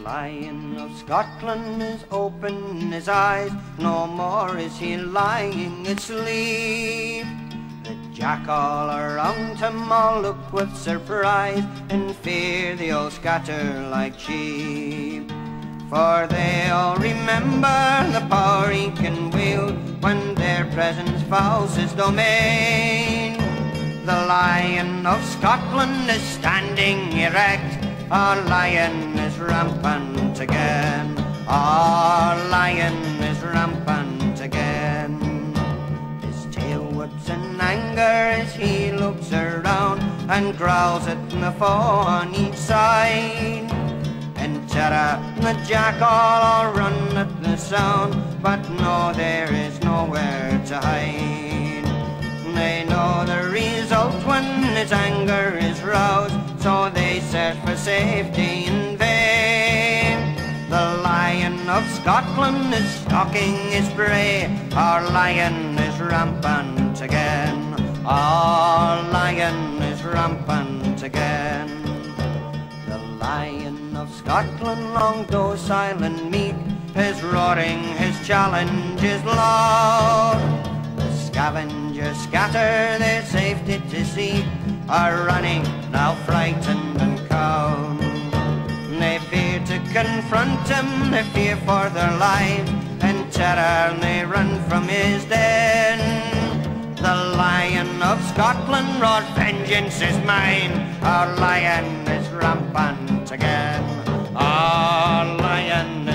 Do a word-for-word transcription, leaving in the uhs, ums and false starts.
Lion of Scotland has opened his eyes, no more is he lying asleep. The jackal around him all look with surprise, in fear they all scatter like sheep. For they all remember the power he can wield, when their presence fouls his domain. The Lion of Scotland is standing erect, our lion is rampant again. Our lion is rampant again. His tail whips in anger as he looks around, and growls at the foe on each side. In terror the jackal all run at the sound, but no, there is nowhere to hide. They know the result when his anger is roused, so they search for safety in vain. The Lion of Scotland is stalking his prey, our lion is rampant again. Our lion is rampant again. The Lion of Scotland, long docile and meek, his roaring, his challenge is loud. Scavengers scatter their safety to seek, are running now frightened and cowed. They fear to confront him, they fear for their lives, in terror they run from his den. The Lion of Scotland roars, vengeance is mine, our lion is rampant again. Our lion